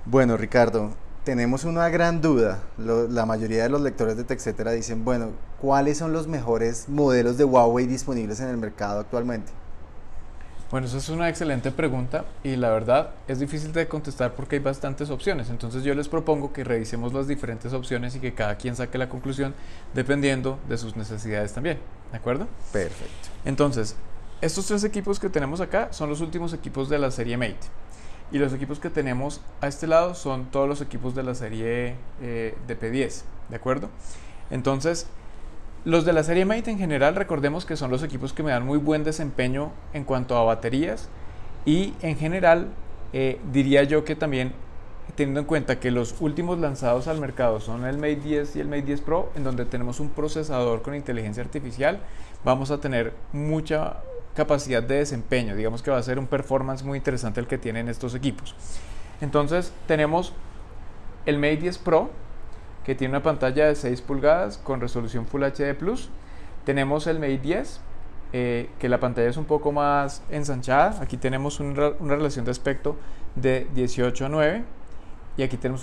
Bueno, Ricardo, tenemos una gran duda. La mayoría de los lectores de TechCetera dicen, bueno, ¿cuáles son los mejores modelos de Huawei disponibles en el mercado actualmente? Bueno, esa es una excelente pregunta y la verdad es difícil de contestar porque hay bastantes opciones. Entonces yo les propongo que revisemos las diferentes opciones y que cada quien saque la conclusión dependiendo de sus necesidades también. ¿De acuerdo? Perfecto. Entonces, estos tres equipos que tenemos acá son los últimos equipos de la serie Mate. Y los equipos que tenemos a este lado son todos los equipos de la serie de P10. ¿De acuerdo? Entonces, los de la serie Mate en general, recordemos que son los equipos que me dan muy buen desempeño en cuanto a baterías y en general diría yo que también teniendo en cuenta que los últimos lanzados al mercado son el Mate 10 y el Mate 10 Pro, en donde tenemos un procesador con inteligencia artificial, vamos a tener mucha capacidad de desempeño, digamos que va a ser un performance muy interesante el que tienen estos equipos. Entonces tenemos el Mate 10 Pro, que tiene una pantalla de 6 pulgadas con resolución Full HD Plus. Tenemos el Mate 10, que la pantalla es un poco más ensanchada. Aquí tenemos una relación de aspecto de 18:9 y aquí tenemos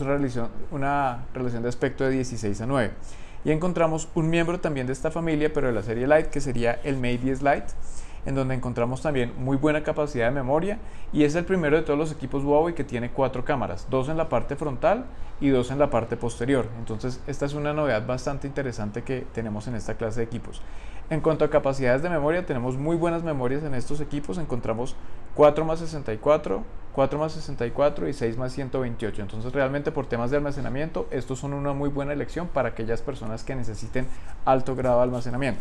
una relación de aspecto de 16:9. Y encontramos un miembro también de esta familia, pero de la serie Lite, que sería el Mate 10 Lite, en donde encontramos también muy buena capacidad de memoria y es el primero de todos los equipos Huawei que tiene 4 cámaras, 2 en la parte frontal y 2 en la parte posterior. Entonces esta es una novedad bastante interesante que tenemos en esta clase de equipos. En cuanto a capacidades de memoria, tenemos muy buenas memorias en estos equipos. Encontramos 4x64, 4x64 y 6x128. Entonces realmente por temas de almacenamiento estos son una muy buena elección para aquellas personas que necesiten alto grado de almacenamiento.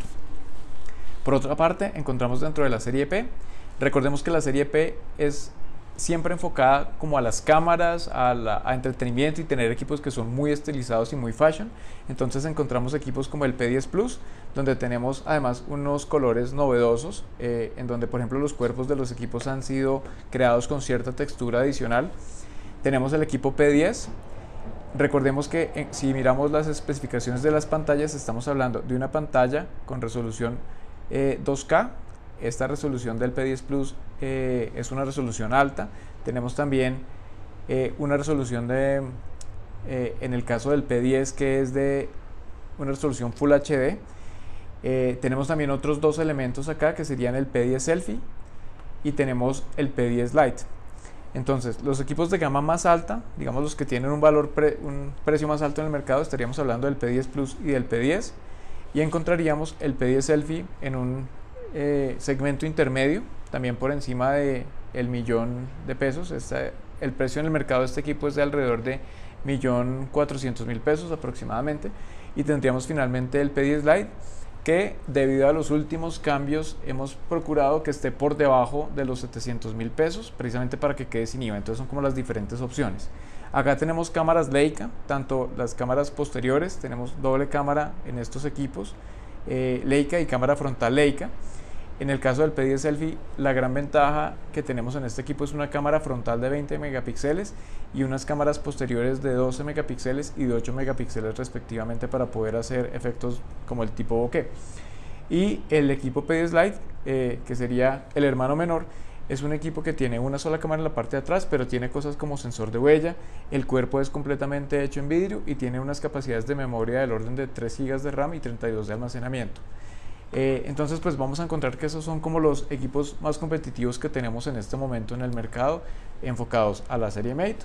Por otra parte, encontramos dentro de la serie P, recordemos que la serie P es siempre enfocada como a las cámaras, a entretenimiento y tener equipos que son muy estilizados y muy fashion. Entonces encontramos equipos como el P10 Plus, donde tenemos además unos colores novedosos, en donde por ejemplo los cuerpos de los equipos han sido creados con cierta textura adicional. Tenemos el equipo P10. Recordemos que si miramos las especificaciones de las pantallas, estamos hablando de una pantalla con resolución 2K. Esta resolución del P10 Plus es una resolución alta. Tenemos también una resolución en el caso del P10 que es de una resolución Full HD. Tenemos también otros dos elementos acá que serían el P10 Selfie y tenemos el P10 Lite. Entonces, los equipos de gama más alta, digamos los que tienen un precio más alto en el mercado, estaríamos hablando del P10 Plus y del P10. Y encontraríamos el P10 Selfie en un segmento intermedio, también por encima de el millón de pesos. El precio en el mercado de este equipo es de alrededor de 1.400.000 pesos aproximadamente. Y tendríamos finalmente el P10 Lite, que debido a los últimos cambios hemos procurado que esté por debajo de los 700.000 pesos, precisamente para que quede sin IVA. Entonces son como las diferentes opciones. Acá tenemos cámaras Leica, tanto las cámaras posteriores, tenemos doble cámara en estos equipos, Leica y cámara frontal Leica. En el caso del P10 Selfie, la gran ventaja que tenemos en este equipo es una cámara frontal de 20 megapíxeles y unas cámaras posteriores de 12 megapíxeles y de 8 megapíxeles respectivamente para poder hacer efectos como el tipo bokeh. Y el equipo P10 Lite, que sería el hermano menor, es un equipo que tiene una sola cámara en la parte de atrás, pero tiene cosas como sensor de huella, el cuerpo es completamente hecho en vidrio y tiene unas capacidades de memoria del orden de 3 GB de RAM y 32 de almacenamiento. Entonces pues vamos a encontrar que esos son como los equipos más competitivos que tenemos en este momento en el mercado, enfocados a la serie Mate,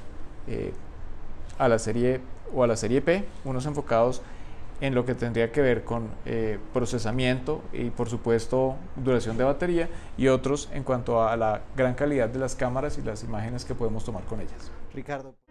a la serie o a la serie P, unos enfocados en lo que tendría que ver con procesamiento y por supuesto duración de batería, y otros en cuanto a la gran calidad de las cámaras y las imágenes que podemos tomar con ellas. Ricardo.